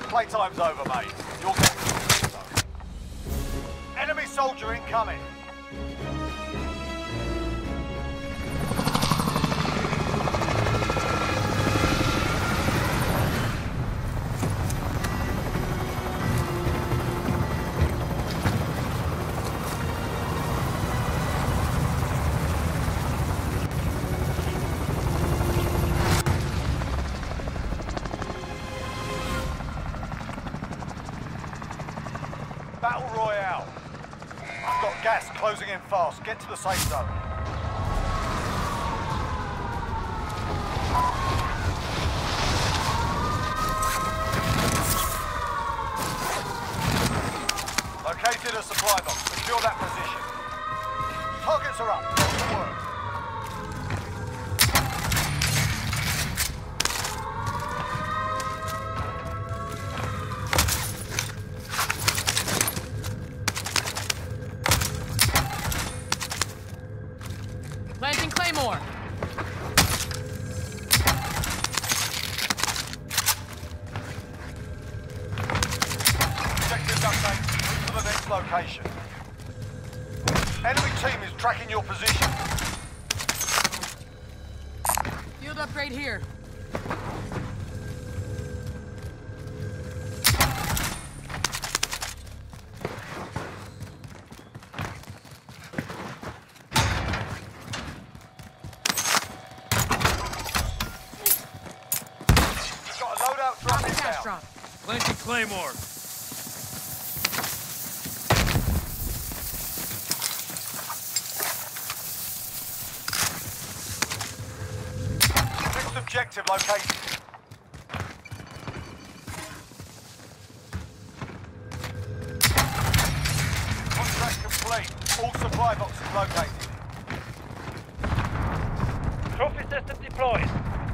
Playtime's over, mate. You'll get it. Enemy soldier incoming. Battle Royale. I've got gas closing in fast. Get to the safe zone. Located a supply box. Secure that position. Targets are up. Good work. Planting Claymore! Objective update. Move to the next location. Enemy team is tracking your position. Field upgrade here. Got a loadout drop Cash inbound. drop. Planting Claymore. Next objective located. Contract complete. All supply boxes located. Trophy system deployed.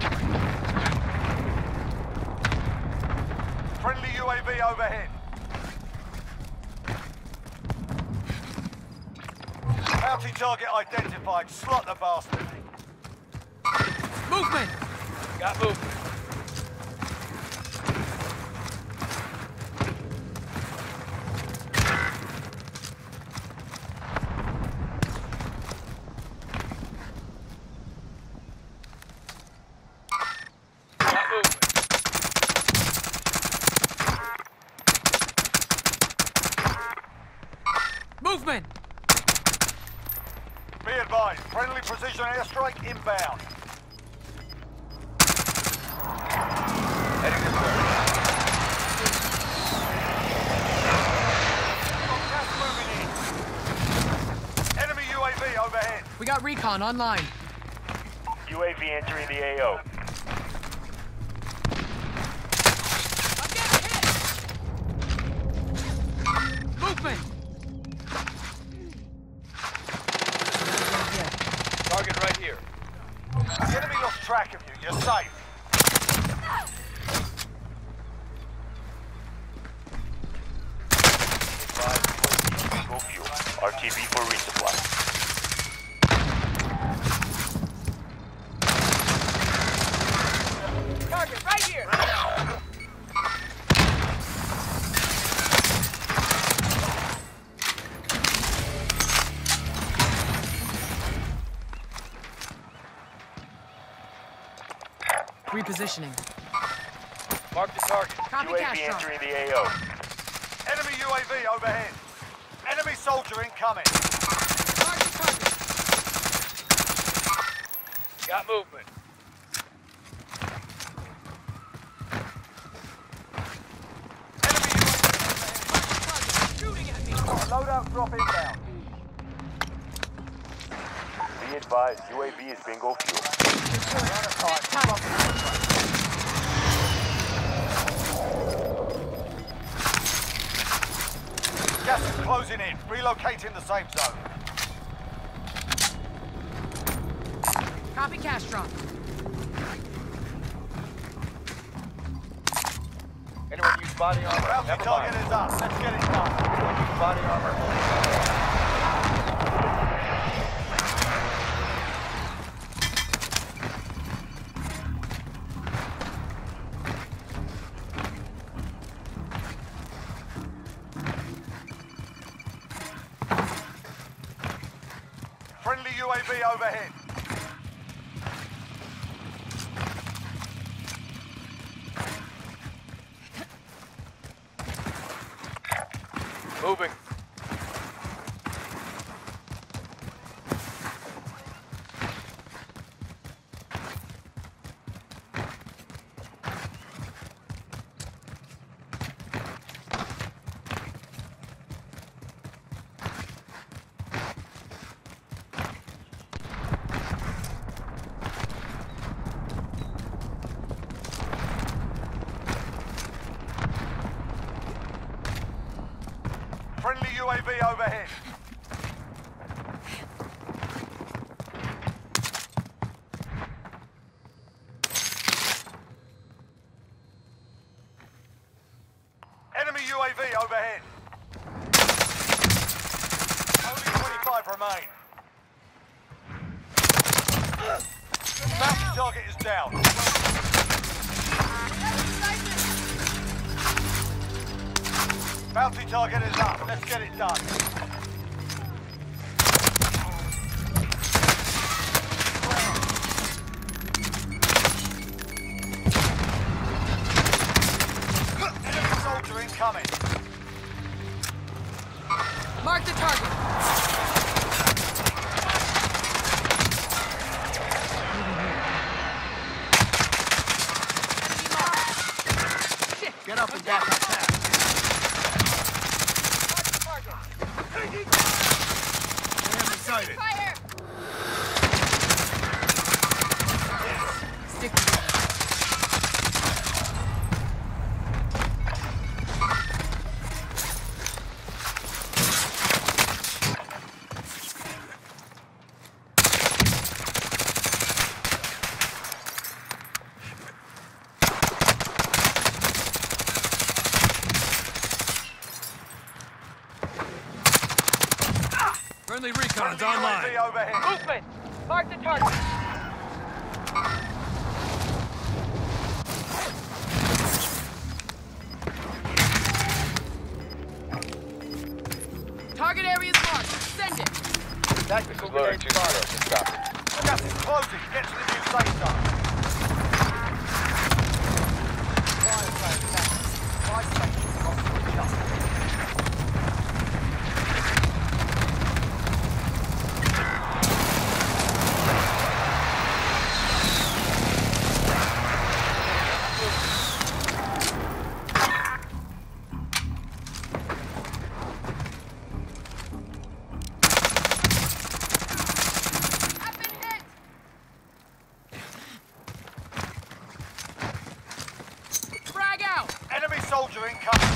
Friendly UAV overhead. Bounty target identified. Slot the bastard. Movement! Got movement. Got movement. Movement! Be advised. Friendly precision airstrike inbound. Heading this way. Got gas moving in. Enemy UAV overhead. We got recon online. UAV entering the AO. I'm getting hit! Movement! Target right here. The enemy lost track of you. You're safe. Go fuel. RTB for resupply. Target right here! Repositioning. Mark the target. Copy UAV cash drop. entering the AO. Enemy UAV overhead. Enemy soldier incoming. Target target. Got movement. Enemy UAV overhead. Shooting at me. Loadout drop inbound. Be advised, UAV is bingo fuel. Gas is closing in. Relocating the safe zone. Copy cash drop. Anyone use body armor? Bounty Never target mind. is up. Let's get it done. Anyone use body armor? Friendly UAV overhead. Moving. Friendly UAV overhead. Enemy UAV overhead. Only 25 remain. Bounty target is down. Bounty target is up. Let's get it done. Enemy soldier incoming. Mark the target. Get up and back up fast. Enemy sighted. Fire! Stick together. Friendly recon's Friendly online. UAV overhead. Movement! Mark the target. Target area is marked. Send it. Tactical loading 2-0. Copy. Gas is closing. Get to the new safe zone. Fire sale tactics. 5 seconds cost to adjust. I've been hit. Frag out. Enemy soldier incoming.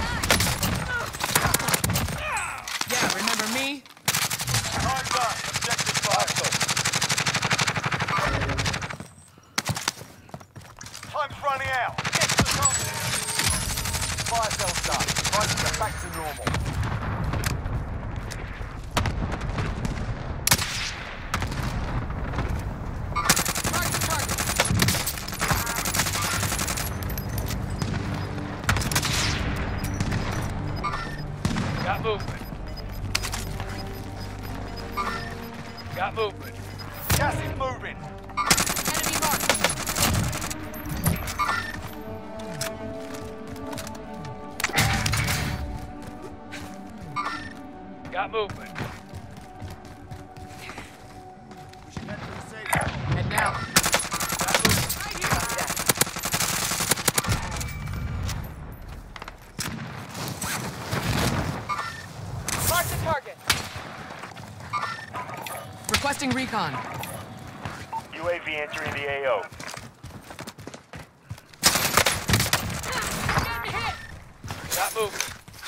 Yeah, remember me? Time's up. Objective fire. Time's running out. Get to the target. Fire cell's done. Prices are back to normal. Mark the target. Got movement. Got movement. Gas is moving. Enemy marked. Got movement. And now. Mark the target. Requesting recon. UAV entering the AO. Getting hit. Got movement.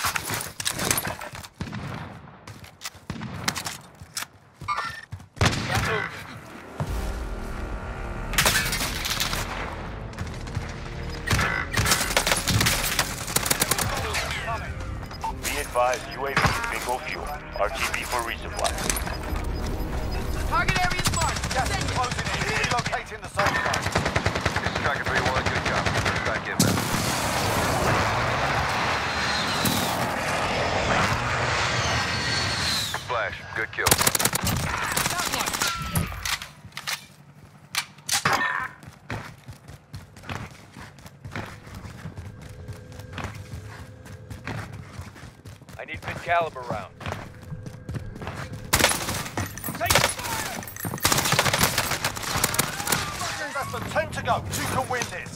Got movement. Be advised, UAV is bingo fuel. RTB for resupply. Target area is marked. Gas Send is it. closing in. Relocating the safe zone. This is Tracker 3-1, good job. Back in, man. Flash, good kill. I need mid-caliber rounds. Less than 10 to go. You can win this.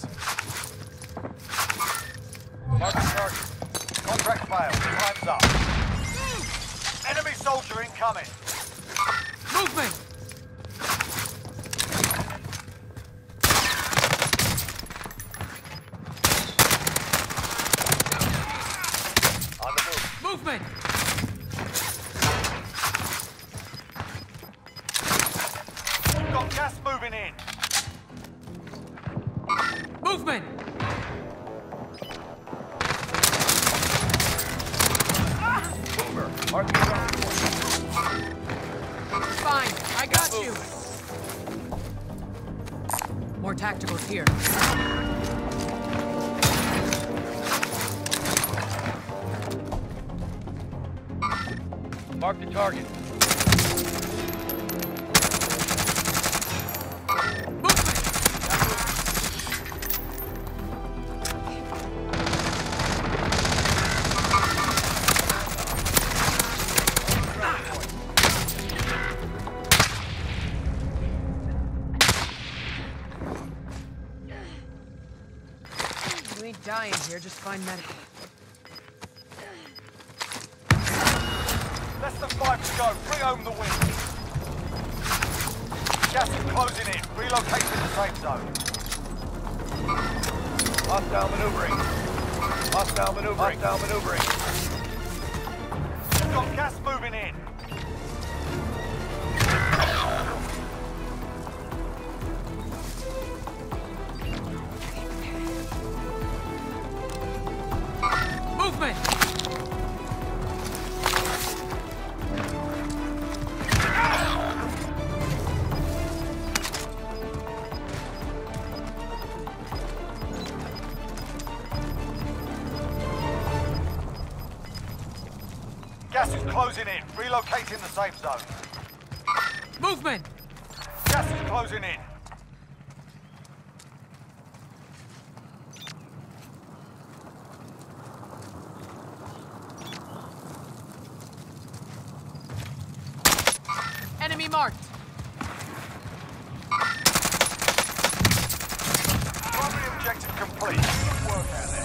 Mark the target. Contract failed. Time's up. Enemy soldier incoming. Movement! On the move. Movement! Got gas moving in. Movement! Boomer. Mark the target. Fine, I got you! More tacticals here. Mark the target. You ain't dying here, just find medical. Less than 5 to go. Bring home the win. Gas is closing in. Relocate to the safe zone. Hostile maneuvering. Hostile maneuvering. Hostile maneuvering. Got gas moving in. Movement! Gas is closing in. Relocating the safe zone. Movement! Gas is closing in. Enemy marked! Primary objective complete. Good work out there.